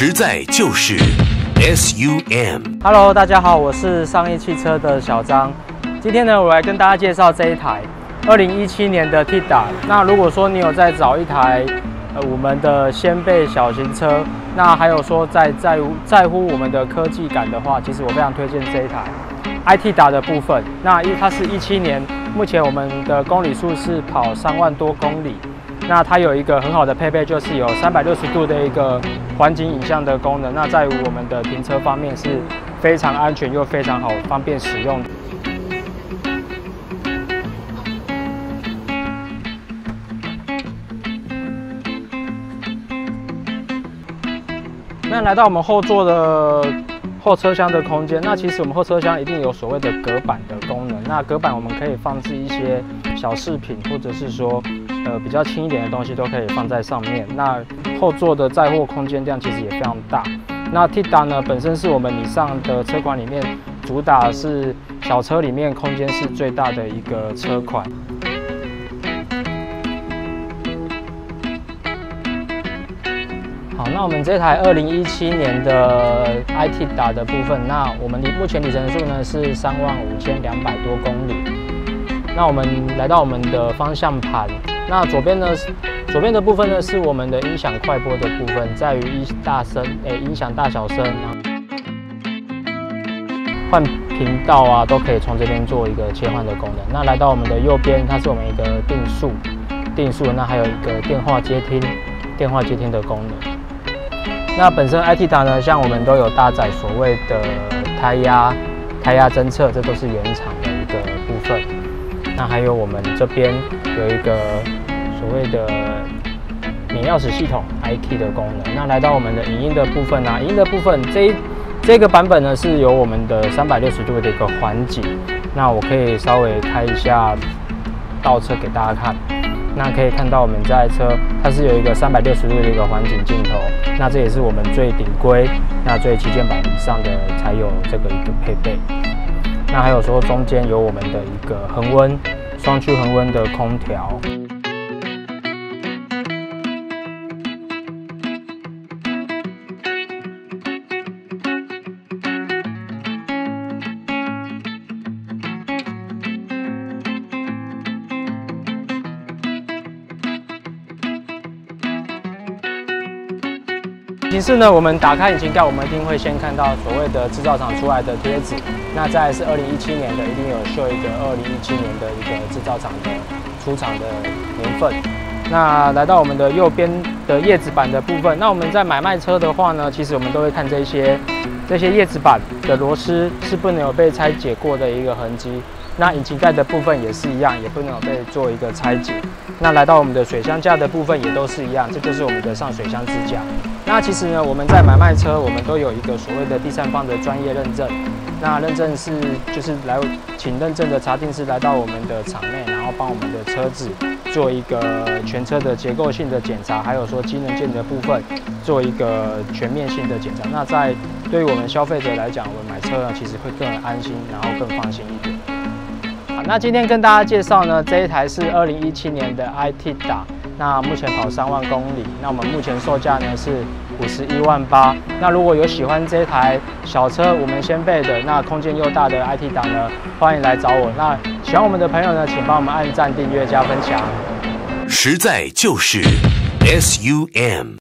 实在就是 SUM。Hello， 大家好，我是上亿汽车的小张。今天呢，我来跟大家介绍这一台2017年的 Tida。那如果说你有在找一台我们的掀背小型车，那还有说在乎我们的科技感的话，其实我非常推荐这一台 iTida 的部分。那它是17年，目前我们的公里数是跑3万多公里。那它有一个很好的配备，就是有360度的一个环景影像的功能。那在于我们的停车方面是非常安全又非常好方便使用。那来到我们后座的后车厢的空间，那其实我们后车厢一定有所谓的隔板的功能。那隔板我们可以放置一些小饰品，或者是说比较轻一点的东西都可以放在上面。那后座的载货空间量其实也非常大。那 Tida 呢，本身是我们以上的车款里面主打是小车里面空间是最大的一个车款。好，那我们这台2017年的 iTida 的部分，那我们目前里程数呢是35200多公里。那我们来到我们的方向盘，那左边的部分呢是我们的音响快播的部分，在于音响大小声，换频道啊都可以从这边做一个切换的功能。那来到我们的右边，它是我们一个定速，那还有一个电话接听的功能。那本身 iTida 呢，像我们都有搭载所谓的胎压侦测，这都是原厂的一个部分。那还有我们这边有一个所谓的免钥匙系统 iKey 的功能。那来到我们的影音的部分啊，影音的部分这个版本呢是有我们的360度的一个环景。那我可以稍微开一下倒车给大家看。那可以看到我们这台车它是有一个360度的一个环景镜头。那这也是我们最顶规、那最旗舰版以上的才有这个一个配备。那还有说中间有我们的一个双区恒温的空调。其次呢，我们打开引擎盖，我们一定会先看到所谓的制造厂出来的贴纸。那再来是2017年的，一定有秀一个2017年的一个制造厂的出厂的年份。那来到我们的右边的叶子板的部分，那我们在买卖车的话呢，其实我们都会看这些叶子板的螺丝是不能有被拆解过的一个痕迹。那引擎盖的部分也是一样，也不能有被做一个拆解。那来到我们的水箱架的部分也都是一样，这就是我们的上水箱支架。那其实呢，我们在买卖车，我们都有一个所谓的第三方的专业认证。那认证就是请认证的查定师来到我们的厂内，然后帮我们的车子做一个全车的结构性的检查，还有说机能件的部分做一个全面性的检查。那对于我们消费者来讲，我们买车呢其实会更安心，然后更放心一点。好，那今天跟大家介绍呢，这一台是2017年的 iTida。那目前跑3万公里，那我们目前售价呢是51万8。那如果有喜欢这台小车，我们掀背的，那空间又大的 iTida呢，欢迎来找我。那喜欢我们的朋友呢，请帮我们按赞、订阅、加分享。 实在就是 SUM。